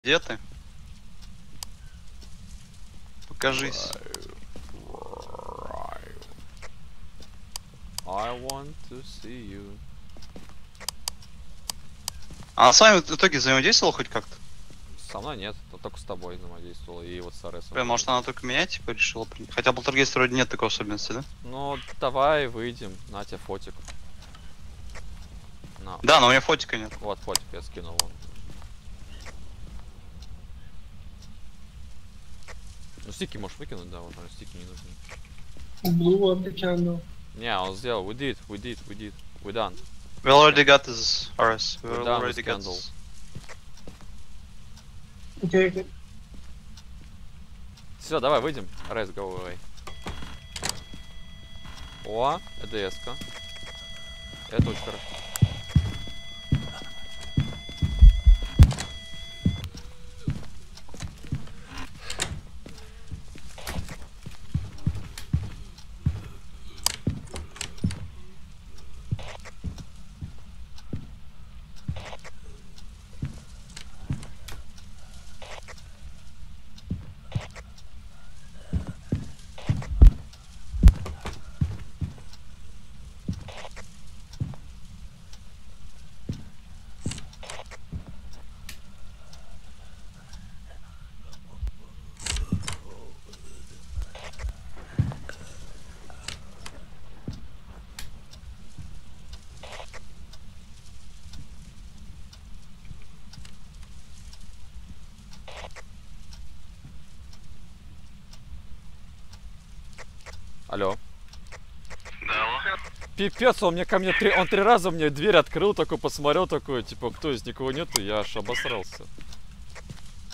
Где ты? Покажись. I want to see you. А с вами в итоге взаимодействовал хоть как-то? Со мной нет, только с тобой взаимодействовал и вот с Аресом. Блин, может она только меня типа решила принять? Хотя полтергейст вроде нет такой особенности, да? Ну давай выйдем, на тебе фотик. На. Да, но у меня фотика нет. Вот фотик я скинул вон. Ну стики можешь выкинуть, да, вот стики не нужны. Blue of the candle. Не, он сделал, we done. We already got this RS. We We're done already with got candle. this. Okay. Все, давай выйдем. Арес, go away. О, ЭДС-ка. Это очень хорошо. Алло. Да. Пипец, он мне ко мне он 3 раза мне дверь открыл, такой посмотрел, такой, типа, кто есть, никого нету, я аж обосрался.